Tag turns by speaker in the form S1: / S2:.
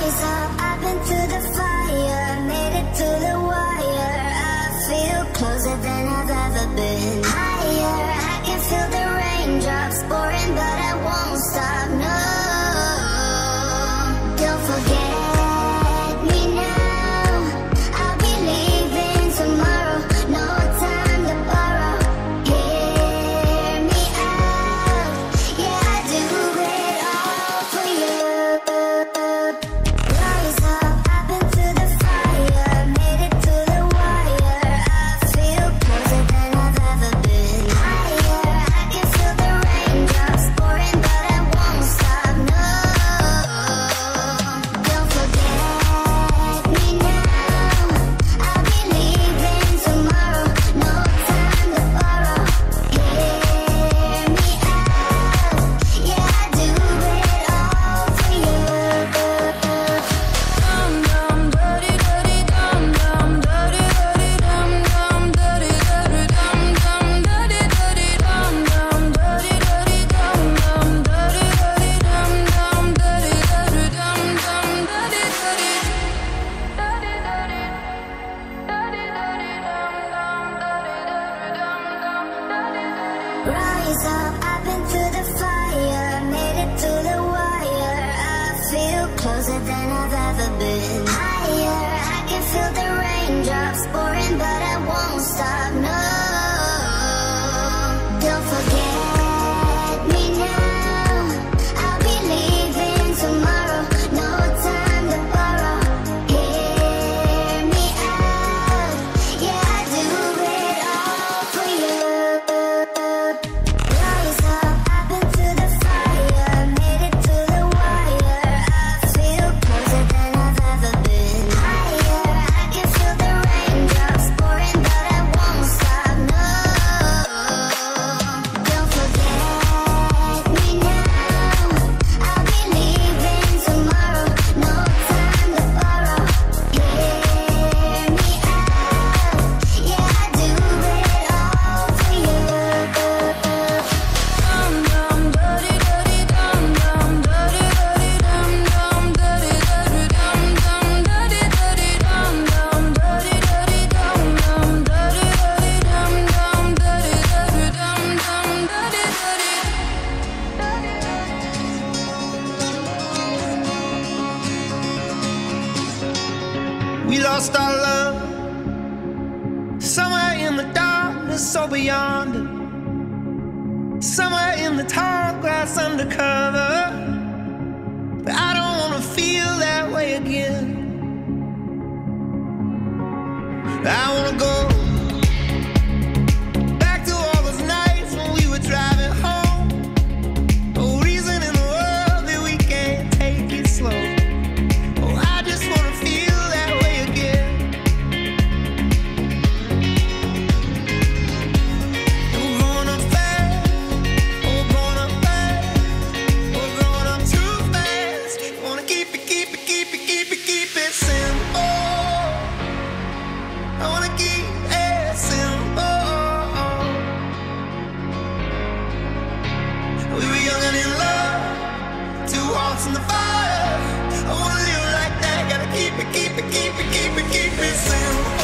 S1: Rise up, I've been through the fire, made it to the wire. I feel closer than I've ever been. Higher, I can feel the raindrops pouring, but I won't stop, no. Don't forget me now, I'll be leaving tomorrow. No time to borrow, hear me out. Yeah, I do it all for you. Rise up, I've been through the fire, made it to the wire. I feel closer than I've ever been. Higher, I can feel the raindrops pouring, but I won't stop, no. Don't forget me now, I'll be leaving tomorrow. No time to borrow, hear me out. Yeah, I do it all for you.
S2: Dum dum dirty dirty dum dum dirty dirty dum dum dirty dirty dum dum dirty dirty dum dum dirty dirty dum dum dirty dirty dum dum dirty dirty dum dum dirty dirty dirty dirty dirty dirty dum dum dirty dirty dum dum dirty dirty.
S1: Rise up, I've been through the fire, made it to the wire. I feel closer than I've ever been. Higher, I can feel the raindrops pouring, but I won't stop, no. Don't forget me now, I'll be leaving tomorrow. No time to borrow, hear me out. Yeah, I do it all for you. Rise up, I've been through the fire, made it to the wire. I feel closer than I've ever been. Higher, I can feel the raindrops pouring, but I won't stop, no. Don't forget me now, I'll be leaving tomorrow. No time to borrow, hear me out. Yeah, I do it all for you.
S2: Dum dum dirty dirty dum dum dirty dirty dum dum dirty dirty dum dum dirty dirty dum dum dirty dirty dum dum dirty dirty dum dum dirty dirty dum dum dirty
S3: We lost our love somewhere in the darkness or beyond it. Somewhere in the tall grass undercover. But I don't wanna feel that way again. I wanna go back to all those nights when we were driving home. No reason in the world that we can't take it slow. Oh, I just wanna feel that way again. We're growing up fast, oh, growing up fast, we're growing up too fast. Wanna keep it, keep it, keep it, keep it, keep it simple. I wanna keep it simple. We were young and in love, two hearts in the fire. I wanna live like that, gotta keep it, keep it, keep it, keep it, keep it simple.